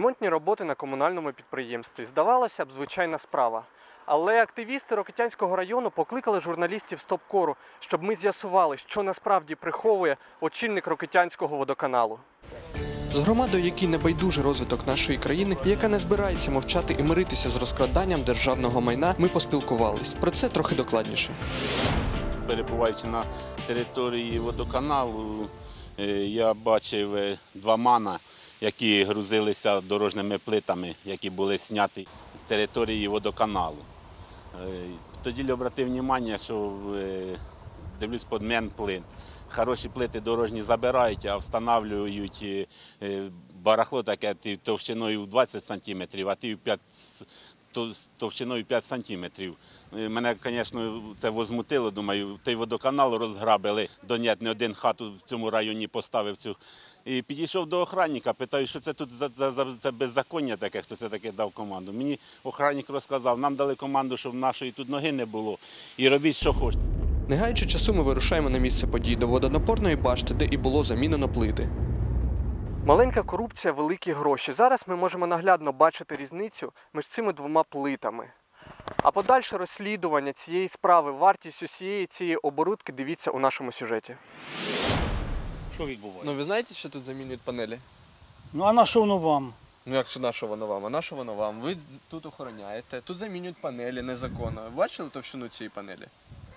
Ремонтні роботи на комунальному підприємстві. Здавалося б, звичайна справа. Але активісти Рокитянського району покликали журналістів стоп-кору, щоб ми з'ясували, що насправді приховує очільник Рокитянського водоканалу. З громадою, якій не байдуже розвиток нашої країни, і яка не збирається мовчати і миритися з розкраданням державного майна, ми поспілкувались. Про це трохи докладніше. Перебуваючи на території водоканалу, я бачив два мана, які грузилися дорожніми плитами, які були зняті з території водоканалу. Тоді обратив увагу, що дивлюсь під мен плит. Хороші плити дорожні забирають, а встановлюють барахло таке товщиною в 20 сантиметрів, а ті товщиною 5 сантиметрів. Мене, звісно, це возмутило. Думаю, той водоканал розграбили, не один хату в цьому районі поставив цю. І підійшов до охранника, питаю, що це тут за беззаконня таке, хто це таке дав команду. Мені охранник розказав, нам дали команду, щоб нашої тут ноги не було, і робіть, що хочете. Не гаючи часу, ми вирушаємо на місце подій до водонапорної башти, де і було замінено плити. Маленька корупція, великі гроші. Зараз ми можемо наглядно бачити різницю між цими двома плитами. А подальше розслідування цієї справи, вартість усієї цієї оборудки дивіться у нашому сюжеті. Що відбувається? Ну ви знаєте, що тут замінюють панелі? Ну а на що воно вам? Ну як це на що воно вам? А на що воно вам? Ви тут охороняєте, тут замінюють панелі незаконно. Ви бачили товщину цієї панелі?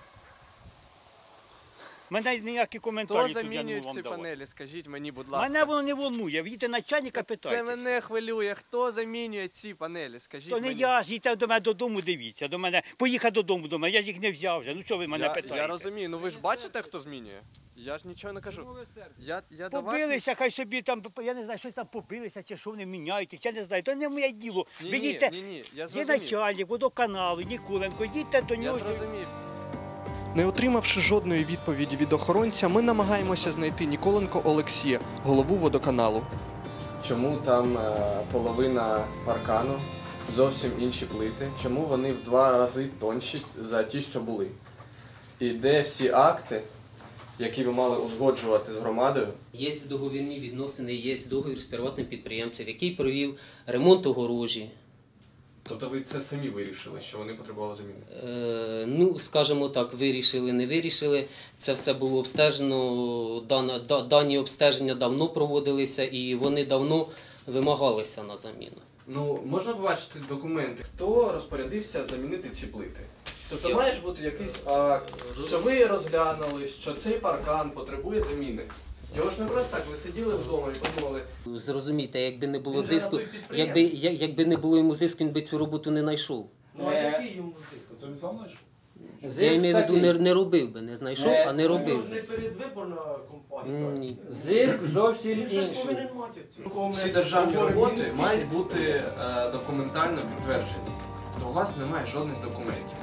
Мене ніякі коментарі Хто тут я не замінює вам ці давати. панелі? Скажіть мені, будь ласка. Мене воно не волнує, їдьте начальника, питайте. Це мене хвилює. Хто замінює ці панелі? Скажіть То не мені. я ж, їдьте до мене додому, дивіться, до мене, поїхати додому до мене, я ж їх не взяв вже, ну що ви мене питаєте? Я розумію, ну ви ж бачите, хто змінює? Я ж нічого не кажу. Я до вас... Побилися, хай собі там, я не знаю, щось там побилися, чи що вони міняють, я не знаю, то не моє діло. Ви їдьте, Ні, я є зрозумів. начальник водоканалу, Ніколенко, їдьте до Я нього. зрозумів. Не отримавши жодної відповіді від охоронця, ми намагаємося знайти Ніколенко Олексія, голову водоканалу. Чому там половина паркану, зовсім інші плити? Чому вони в 2 рази тонші за ті, що були? І де всі акти, які ви мали узгоджувати з громадою? Є договірні відносини, є договір з приватним підприємцем, який провів ремонт огорожі. Тобто ви це самі вирішили, що вони потребували заміни? Ну, скажімо так, вирішили, не вирішили. Це все було обстежено, дані обстеження давно проводилися і вони давно вимагалися на заміну. Ну, можна побачити документи, хто розпорядився замінити ці плити? Тобто має ж бути якийсь акт, що ви розглянули, що цей паркан потребує заміни. Його ж не просто так, ви сиділи вдома і подумали. Зрозумійте, якби не було зиску, якби не було йому зиску, він би цю роботу не знайшов. Ну а який йому зиск? Це він сам знайшов? Я маю в виду, не робив би, не знайшов, а не Це робив ж не би. передвиборна компанія. Ні. Зиск зовсім Він же інший. повинен мати це. Всі державні роботи мають бути документально підтверджені. То у вас немає жодних документів.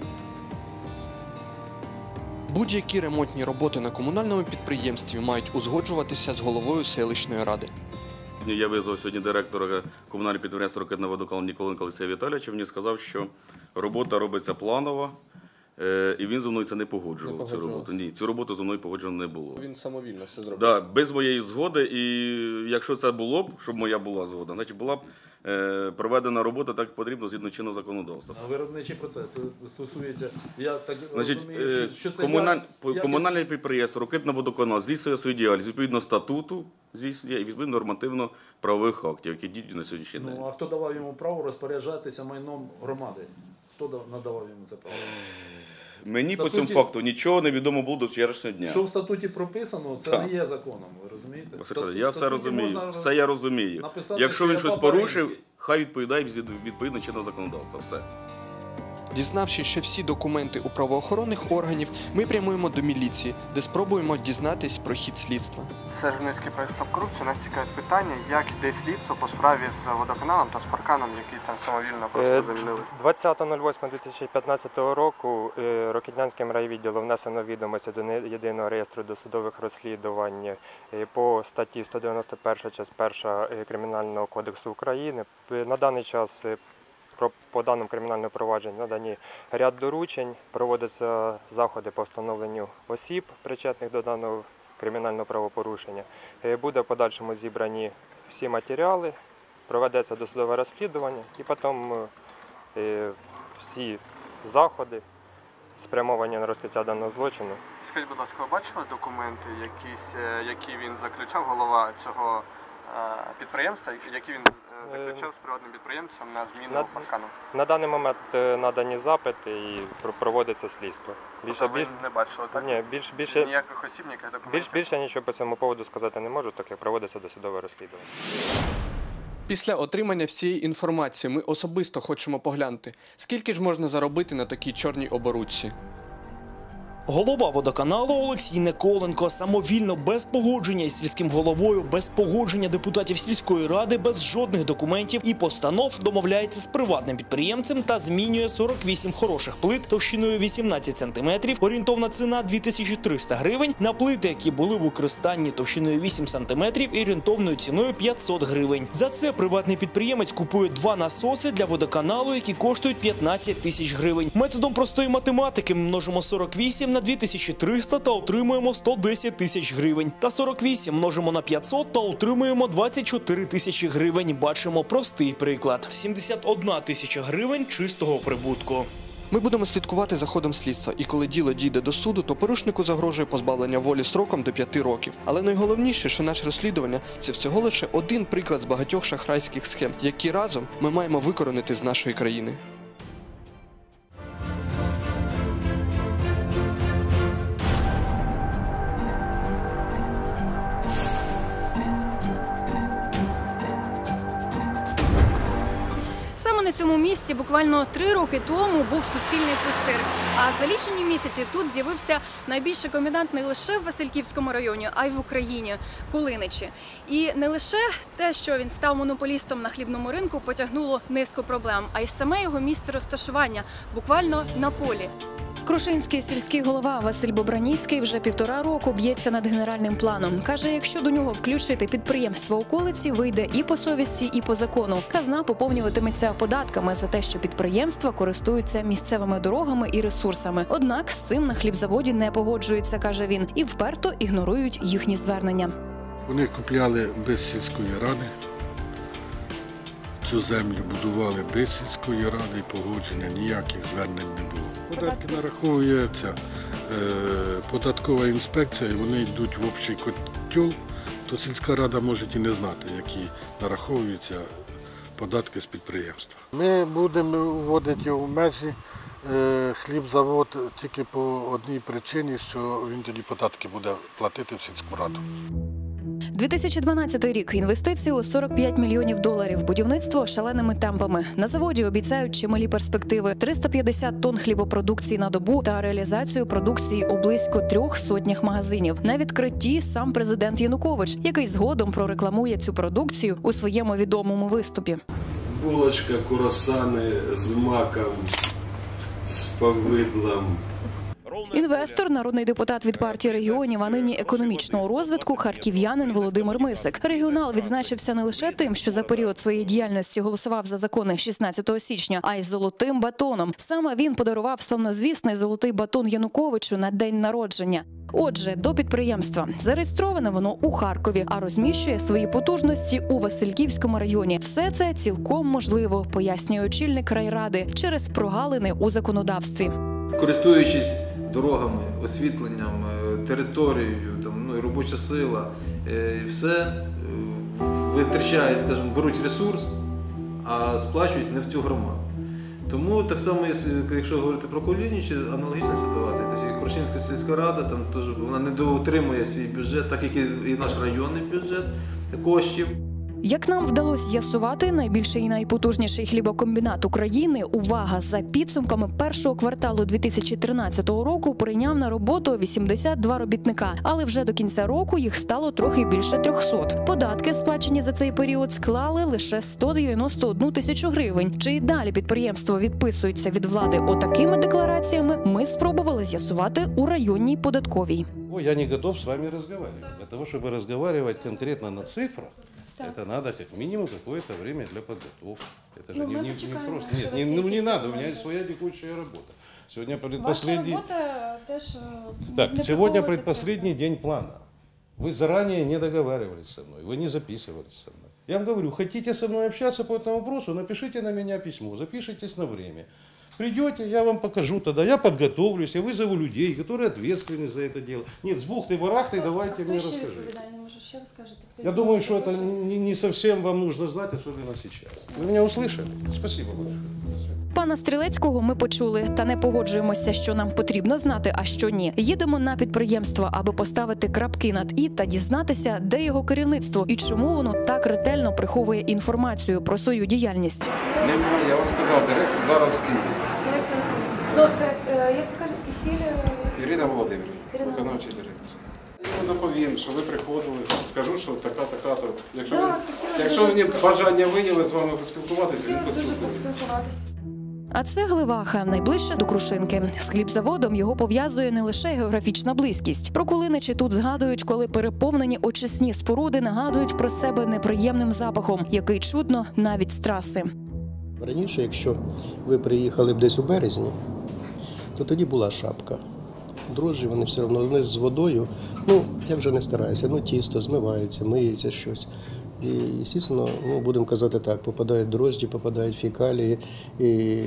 Будь-які ремонтні роботи на комунальному підприємстві мають узгоджуватися з головою селищної ради. Я визвав сьогодні директора комунального підприємства «Рокитний водоканал» Ніколенка Олексія Віталійовича. Він сказав, що робота робиться планово, і він зі мною це не погоджував. Цю роботу. Ні, цю роботу зі мною погоджено не було. Він самовільно все зробив. Да, без моєї згоди, і якщо це було б, щоб моя була згода, значить була б проведена робота так потрібно згідно чинного законодавства. А виробничий процес це стосується, я так Значить, розумію, що це комунальне підприємство «Рокитний водоканал» здійснює свою діяльність відповідно статуту, здійснює і відповідно нормативно-правових актів, які діють на сьогоднішній день. Ну, а хто давав йому право розпоряджатися майном громади? Хто надавав йому це право? Мені по цьому факту нічого не відомо було до вчорашнього дня. Що в статуті прописано, це не є законом, ви розумієте? Я все розумію, все я розумію. написати, Якщо що він я щось баба порушив, Ренці. хай відповідає відповідно чинного законодавства. Все. Дізнавшись, що всі документи у правоохоронних органів, ми прямуємо до міліції, де спробуємо дізнатись про хід слідства. Це журналістський проект «Стоп корупція». Нас цікавить питання, як йде слідство по справі з водоканалом та з парканом, який там самовільно просто замінили. 20.08.2015 року Рокитнянським райвідділом внесено відомості до єдиного реєстру досудових розслідувань по статті 191 частина 1 Кримінального кодексу України. На даний час по даному кримінальному провадженню надані ряд доручень, проводяться заходи по встановленню осіб, причетних до даного кримінального правопорушення. Буде в подальшому зібрані всі матеріали проведеться досудове розслідування і потім всі заходи спрямовані на розкриття даного злочину. Скажіть, будь ласка, ви бачили документи, які він заключав, голова цього підприємства, які він заключав з приватним підприємцем на зміну паркану? На даний момент надані запити і проводиться слідство. Ви не бачили, так? Ні, більше Ніяких осіб, ніяких документів? Більше нічого по цьому поводу сказати не можу, так як проводиться досудове розслідування. Після отримання всієї інформації ми особисто хочемо поглянути, скільки ж можна заробити на такій чорній оборудці. Голова водоканалу Олексій Николенко самовільно, без погодження із сільським головою, без погодження депутатів сільської ради, без жодних документів і постанов домовляється з приватним підприємцем та змінює 48 хороших плит товщиною 18 см, орієнтовна ціна 2300 гривень, на плити, які були в використанні товщиною 8 см і орієнтовною ціною 500 гривень. За це приватний підприємець купує 2 насоси для водоканалу, які коштують 15 тисяч гривень. Методом простої математики ми множимо 48 на 2300 та отримуємо 110 тисяч гривень. Та 48 множимо на 500 та отримуємо 24 тисячі гривень. Бачимо простий приклад. 71 тисяча гривень чистого прибутку. Ми будемо слідкувати за ходом слідства, і коли діло дійде до суду, то порушнику загрожує позбавлення волі строком до 5 років. Але найголовніше, що наше розслідування – це всього лише один приклад з багатьох шахрайських схем, які разом ми маємо викоренити з нашої країни. Саме на цьому місці буквально 3 роки тому був суцільний пустир. А за лічені місяці тут з'явився найбільший комбінат не лише в Васильківському районі, а й в Україні – Кулиничі. І не лише те, що він став монополістом на хлібному ринку, потягнуло низку проблем, а й саме його місце розташування – буквально на полі. Крушинський сільський голова Василь Бобраніцький вже 1,5 року б'ється над генеральним планом. Каже, якщо до нього включити підприємство околиці, вийде і по совісті, і по закону. Казна поповнюватиметься податками за те, що підприємства користуються місцевими дорогами і ресурсами. Однак з цим на хлібзаводі не погоджуються, каже він, і вперто ігнорують їхні звернення. Вони купляли без сільської ради. Цю землю будували без сільської ради, погодження, ніяких звернень не було. Податки нараховується податкова інспекція, і вони йдуть в общий котел, то сільська рада може і не знати, які нараховуються податки з підприємства. Ми будемо вводити в межі хлібзавод тільки по одній причині, що він тоді податки буде платити в сільську раду. 2012 рік. Інвестиції у $45 мільйонів. Будівництво шаленими темпами. На заводі обіцяють чималі перспективи. 350 тонн хлібопродукції на добу та реалізацію продукції у близько 300 магазинів. На відкритті сам президент Янукович, який згодом прорекламує цю продукцію у своєму відомому виступі. Булочка, круасани з маком, з повидлом. Інвестор, народний депутат від партії регіонів, а нині економічного розвитку, харків'янин Володимир Мисик. Регіонал відзначився не лише тим, що за період своєї діяльності голосував за закони 16 січня, а й золотим батоном. Саме він подарував славнозвісний золотий батон Януковичу на день народження. Отже, до підприємства. Зареєстроване воно у Харкові, а розміщує свої потужності у Васильківському районі. Все це цілком можливо, пояснює очільник райради, через прогалини у законодавстві. Користуючись дорогами, освітленням, територією, робоча сила, все витрачають, скажімо, беруть ресурс, а сплачують не в цю громаду. Тому так само, якщо говорити про Кулиничі, аналогічна ситуація. Тобто Крушинська сільська рада, там теж вона не доотримує свій бюджет, так як і наш районний бюджет коштів. Як нам вдалося з'ясувати, найбільший і найпотужніший хлібокомбінат України, увага, за підсумками першого кварталу 2013 року прийняв на роботу 82 робітника, але вже до кінця року їх стало трохи більше 300. Податки, сплачені за цей період, склали лише 191 тисячу гривень. Чи й далі підприємство відписується від влади отакими деклараціями, ми спробували з'ясувати у районній податковій. Я не готов з вами розмовляти. Для того, щоб розмовляти конкретно на цифрах, это надо как минимум какое-то время для подготовки. Это же не просто. Нет, не надо, у меня есть своя текущая работа. Сегодня предпоследний... Так, сегодня предпоследний день плана. Вы заранее не договаривались со мной, вы не записывались со мной. Я вам говорю, хотите со мной общаться по этому вопросу, напишите на меня письмо, запишитесь на время. Придете, я вам покажу тогда, я подготовлюсь, я вызову людей, которые ответственны за это дело. Нет, с бухты-барахты давайте мне расскажите. Я думаю, что это не совсем вам нужно знать, особенно сейчас. Вы меня услышали? Спасибо большое. Пана Стрілецького ми почули, та не погоджуємося, що нам потрібно знати, а що ні. Їдемо на підприємство, аби поставити крапки над «і» та дізнатися, де його керівництво і чому воно так ретельно приховує інформацію про свою діяльність. Немає, я вам сказав, директор зараз в Києві. Ну, це, як кажуть, Кисіль... Ірина Володимирівна, виконавчий директор. Я доповім, що ви приходили, скажу, що така-така. Якщо мені бажання виявили з вами поспілкуватися, він поспілкується. А це Гливаха, найближче до Крушинки. З хлібзаводом його пов'язує не лише географічна близькість. Про Кулиничі тут згадують, коли переповнені очисні споруди нагадують про себе неприємним запахом, який чутно навіть з траси. Раніше, якщо ви приїхали б десь у березні, то тоді була шапка. Дрожжі, вони все одно, вони з водою, я вже не стараюся, тісто змивається, миється щось. І, звісно, будемо казати так, попадають дрожжі, попадають фекалії і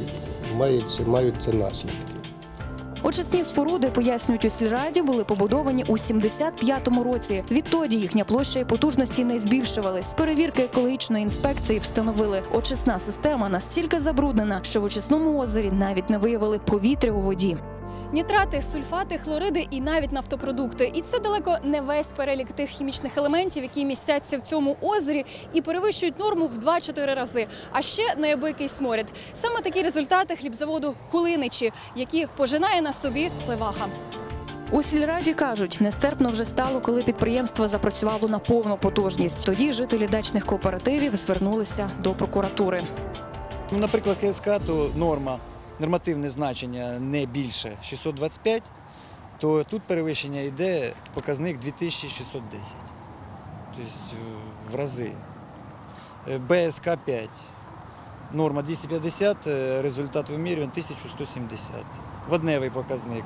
мають це наслідки. Очисні споруди, пояснюють у сільраді, були побудовані у 75-му році. Відтоді їхня площа і потужності не збільшувались. Перевірки екологічної інспекції встановили, очисна система настільки забруднена, що в очисному озері навіть не виявили повітря у воді. Нітрати, сульфати, хлориди і навіть нафтопродукти. І це далеко не весь перелік тих хімічних елементів, які містяться в цьому озері і перевищують норму в 2-4 рази. А ще неабиякий сморід. Саме такі результати хлібзаводу Кулиничі, які пожинає на собі Гливаха. У сільраді кажуть, нестерпно вже стало, коли підприємство запрацювало на повну потужність. Тоді жителі дачних кооперативів звернулися до прокуратури. Наприклад, КСК, то нормативне значення не більше 625, то тут перевищення йде показник 2610, тобто в рази. БСК 5, норма 250, результат вимірювань 1170, водневий показник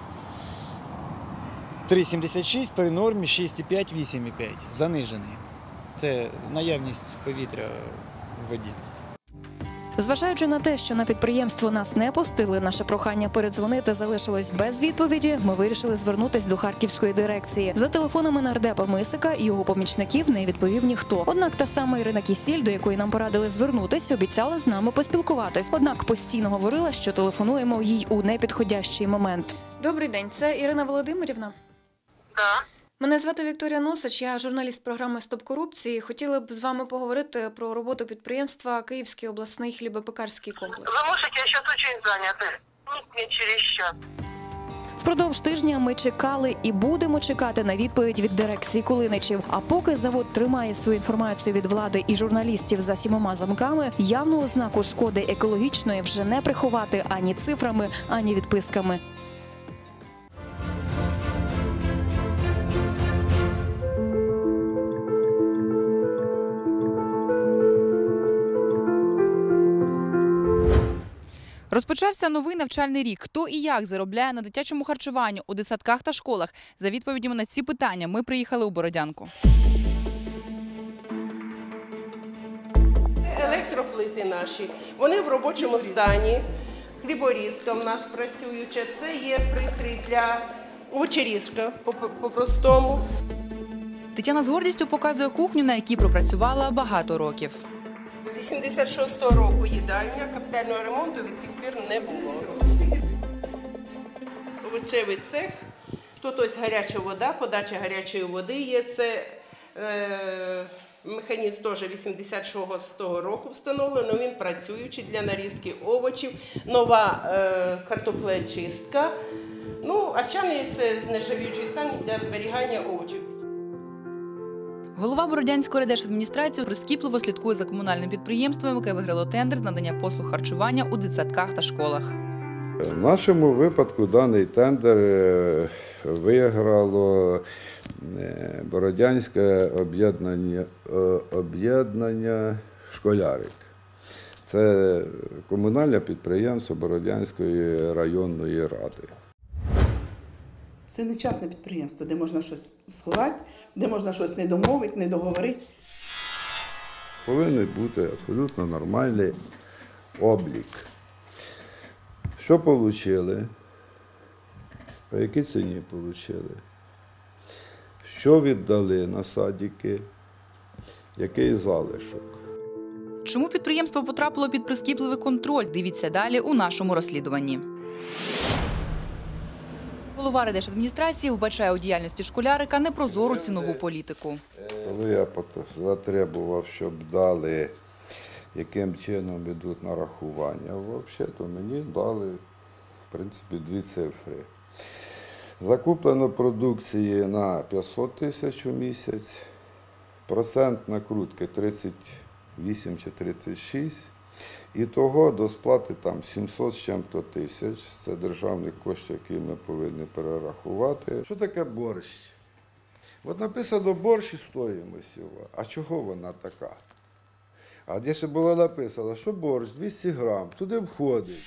3,76 при нормі 6,5, 8,5, занижений. Це наявність повітря в воді. Зважаючи на те, що на підприємство нас не пустили, наше прохання передзвонити залишилось без відповіді, ми вирішили звернутися до Харківської дирекції. За телефонами нардепа Мисика і його помічників не відповів ніхто. Однак та сама Ірина Кисіль, до якої нам порадили звернутись, обіцяла з нами поспілкуватись. Однак постійно говорила, що телефонуємо їй у непідходящий момент. Добрий день, це Ірина Володимирівна? Так. Мене звати Вікторія Носич, я журналіст програми «Стоп корупції». Хотіла б з вами поговорити про роботу підприємства «Київський обласний хлібопекарський комплекс». Вы можете, я сейчас очень занята. Мне через час. Впродовж тижня ми чекали і будемо чекати на відповідь від дирекції Кулиничів. А поки завод тримає свою інформацію від влади і журналістів за 7 замками, явну ознаку шкоди екологічної вже не приховати ані цифрами, ані відписками. Розпочався новий навчальний рік. Хто і як заробляє на дитячому харчуванні у дитсадках та школах? За відповідями на ці питання ми приїхали у Бородянку. Електроплити наші, вони в робочому стані. Хліборізка в нас працююча. Це є пристрій для овочерізка по-простому. Тетяна з гордістю показує кухню, на якій пропрацювала багато років. 86-го року їдальня, капітального ремонту від тих пір не було. Овочевий цех, тут ось гаряча вода, подача гарячої води є. Це механізм теж 86-го року встановлено, він працюючий для нарізки овочів, нова картоплечистка, а чани – це знержавіючий стан для зберігання овочів. Голова Бородянської райдержадміністрації прискіпливо слідкує за комунальним підприємством, яке виграло тендер з надання послуг харчування у дитсадках та школах. В нашому випадку даний тендер виграло Бородянське об'єднання «Школярик». Це комунальне підприємство Бородянської районної ради. Це не частне підприємство, де можна щось сховати, де можна щось не домовити, не договорити. Повинен бути абсолютно нормальний облік. Що отримали? По якій ціні отримали? Що віддали на садики? Який залишок? Чому підприємство потрапило під прискіпливий контроль? Дивіться далі у нашому розслідуванні. Голова райдержадміністрації вбачає у діяльності школярика непрозору цінову політику. Коли я затребував, щоб дали, яким чином йдуть нарахування, взагалі, то мені дали, в принципі, 2 цифри. Закуплено продукції на 500 тисяч у місяць, процент накрутки 38 чи 36, і того до сплати там 700 з чим-то тисяч, це державних коштів, які ми повинні перерахувати. Що таке борщ? От написано борщ і стоїмость його, а чого вона така? А якщо було написано, що борщ 200 грам, туди входить.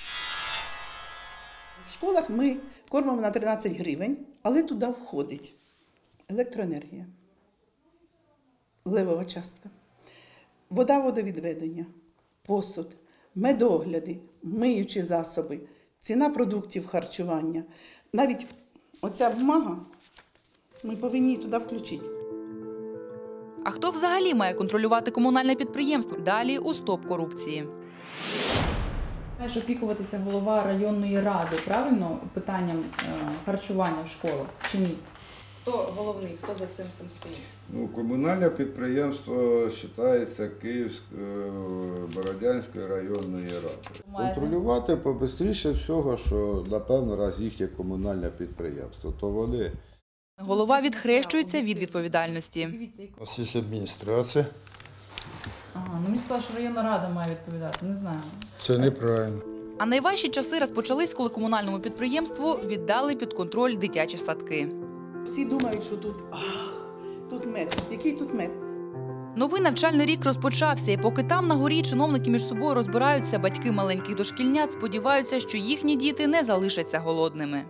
В школах ми кормимо на 13 гривень, але туди входить електроенергія, левова частка, вода водовідведення, посуд, медогляди, миючі засоби, ціна продуктів харчування. Навіть оця бумага ми повинні туди включити. А хто взагалі має контролювати комунальне підприємство? Далі у «Стоп корупції». Має опікуватися голова районної ради, правильно, питанням харчування в школах чи ні? Хто головний, хто за цим всім стоїть? Комунальне підприємство вважається Бородянської районної ради. Контролювати побистріше всього, що, напевно, раз їх є комунальне підприємство, то вони... Голова відхрещується від відповідальності. У нас є адміністрація. Ага, мені сказали, що районна рада має відповідати, не знаю. Це неправильно. А найважчі часи розпочались, коли комунальному підприємству віддали під контроль дитячі садки. Всі думають, що тут мед. Який тут мед? Новий навчальний рік розпочався, і поки там на горі чиновники між собою розбираються, батьки маленьких дошкільнят сподіваються, що їхні діти не залишаться голодними.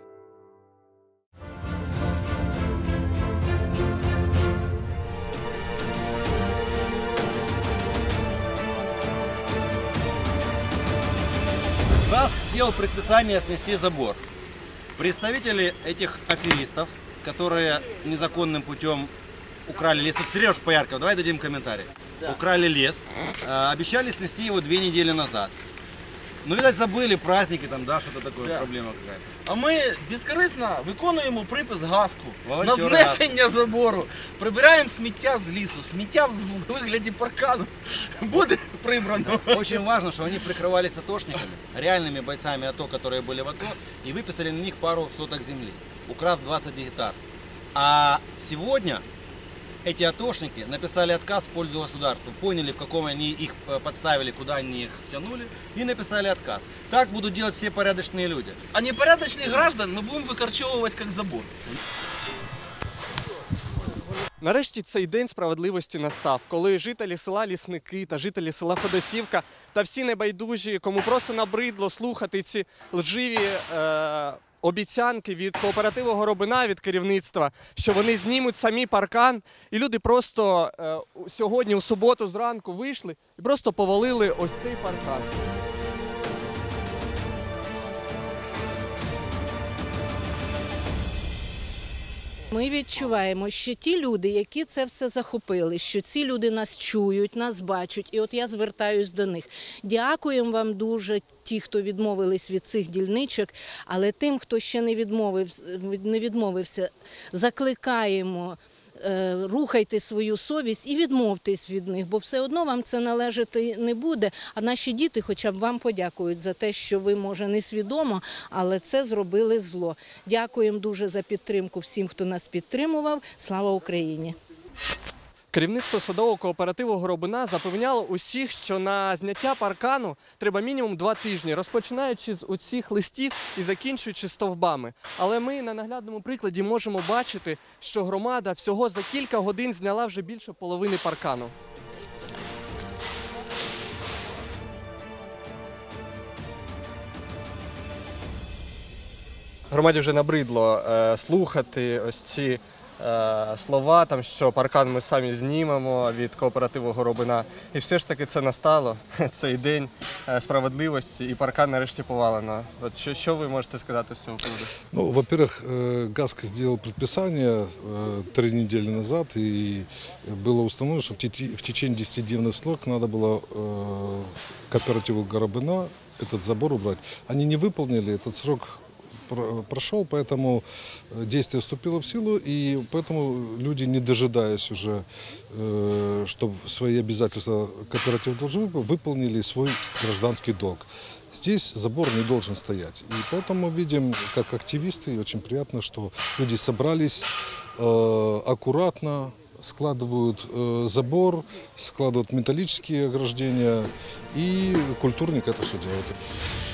ГАС сделал предписание снести забор. Представители этих аферистов, которые незаконным путем украли лес, Сереж Поярков, давай дадим комментарий, украли лес, обещали снести его 2 недели назад. Ну, видать, забыли праздники, там, да, что-то такое, проблема какая-то. А ми безкорисно виконуємо припис ГАСКу на знесення забору. Прибираємо сміття з лісу. Сміття в вигляді паркану буде прибрано. Очень важно, что они прикрывались атошниками, реальными бойцами АТО, которые были в АТО, и выписали на них пару соток земли, украв 20 гектар. А сегодня эти атошники написали отказ в пользу государства, поняли, в каком они их подставили, куда они их тянули, и написали отказ. Так будут делать все порядочные люди. А непорядочных граждан мы будем выкорчевывать как забор. Нарешті цей день справедливості настав, коли жителі села Лісники та жителі села Федосівка та всі небайдужі, кому просто набридло слухати ці лживі обіцянки від кооперативу Горобина, від керівництва, що вони знімуть самі паркан, і люди просто сьогодні, у суботу зранку вийшли і просто повалили ось цей паркан. Ми відчуваємо, що ті люди, які це все захопили, що ці люди нас чують, нас бачать. І от я звертаюсь до них. Дякуємо вам дуже, ті, хто відмовились від цих дільничок, але тим, хто ще не відмовився, закликаємо, рухайте свою совість і відмовтесь від них, бо все одно вам це належати не буде, а наші діти хоча б вам подякують за те, що ви, може, не свідомо, але це зробили зло. Дякуємо дуже за підтримку всім, хто нас підтримував. Слава Україні! Керівництво садового кооперативу Горобина запевняло усіх, що на зняття паркану треба мінімум 2 тижні, розпочинаючи з оцих листів і закінчуючи стовбами. Але ми на наглядному прикладі можемо бачити, що громада всього за кілька годин зняла вже більше половини паркану. Громаді вже набридло слухати ось ці слова, там, що паркан ми самі знімемо від кооперативу Горобина. І все ж таки це настало, цей день справедливості, і паркан нарешті повалено. От що ви можете сказати з цього приводу? Ну, во-первых, ГАСК сделал предписание 3 недели назад, и было установлено, что в течение 10-дневных сроков надо было кооперативу Горобина этот забор убрать. Они не выполнили, этот срок прошел, поэтому действие вступило в силу, и поэтому люди, не дожидаясь уже, чтобы свои обязательства кооператив должен выполнили свой гражданский долг. Здесь забор не должен стоять. И поэтому мы видим, как активисты, и очень приятно, что люди собрались аккуратно, складывают забор, складывают металлические ограждения, и культурник это все делает.